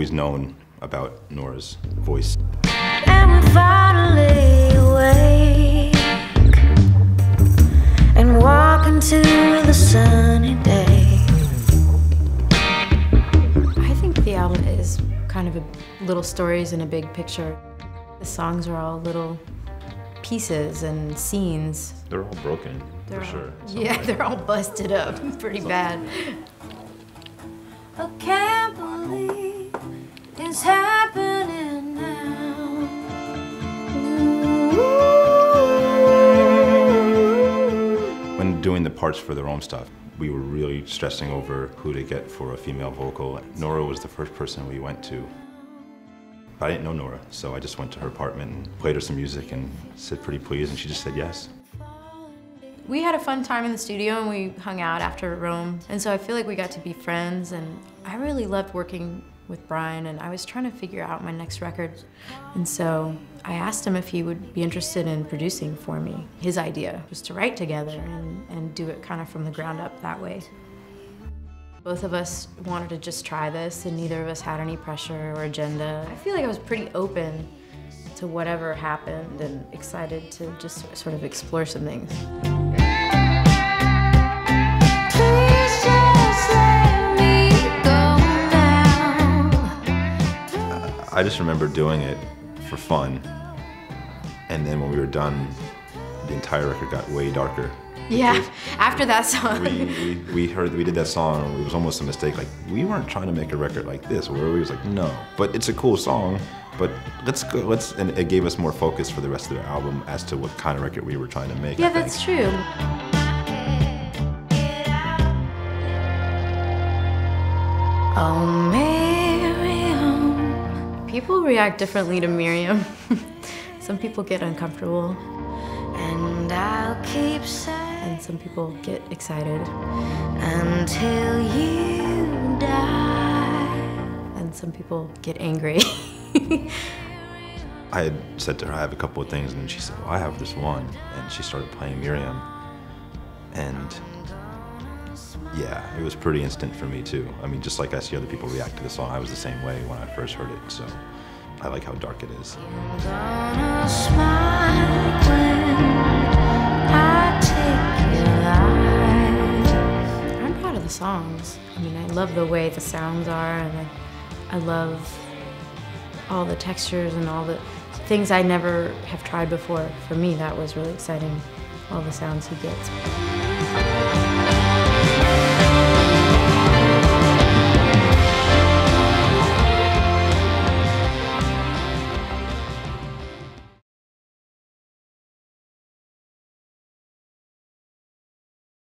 always known about Nora's voice. And we finally awake and walk into the sunny day. I think the album is kind of little stories in a big picture. The songs are all little pieces and scenes. They're all broken, for sure. Yeah, they're all busted up pretty bad. I can't believe it's happening now. When doing the parts for the Rome stuff, we were really stressing over who to get for a female vocal. Nora was the first person we went to. I didn't know Nora, so I just went to her apartment and played her some music and said pretty please, and she just said yes. We had a fun time in the studio and we hung out after Rome, and so I feel like we got to be friends, and I really loved working with Brian, and I was trying to figure out my next record, and so I asked him if he would be interested in producing for me. His idea was to write together and do it kind of from the ground up that way. Both of us wanted to just try this, and neither of us had any pressure or agenda. I feel like I was pretty open to whatever happened and excited to just sort of explore some things. I just remember doing it for fun, and then when we were done, the entire record got way darker. Yeah, after that song. we did that song, it was almost a mistake. Like, we weren't trying to make a record like this, where we was like, no. But it's a cool song, but and it gave us more focus for the rest of the album as to what kind of record we were trying to make. Yeah, that's true. Oh, Miriam. People react differently to Miriam. Some people get uncomfortable. And I'll keep saying, and some people get excited. Until you die. And some people get angry. I had said to her, I have a couple of things, and then she said, well, I have this one. And she started playing Miriam. And yeah, it was pretty instant for me too. I mean, just like I see other people react to the song, I was the same way when I first heard it, so I like how dark it is. I'm gonna smile when I take your life. I'm proud of the songs. I mean, I love the way the sounds are, and I love all the textures and all the things I never have tried before. For me, that was really exciting, all the sounds he gets.